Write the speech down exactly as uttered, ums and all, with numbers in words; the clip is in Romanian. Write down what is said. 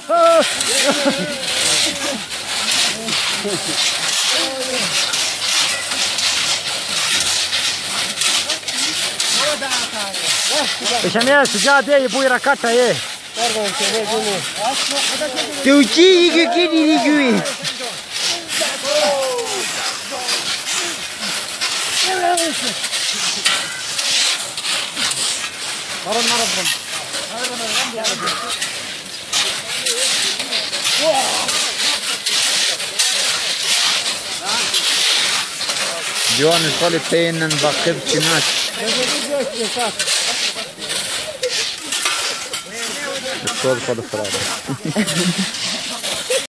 Păi și-a mea, sugea de e bui racata e. Te ucidi che chiedi di qui. Johan nu får lite in en vacker chimat. Det står på det för det.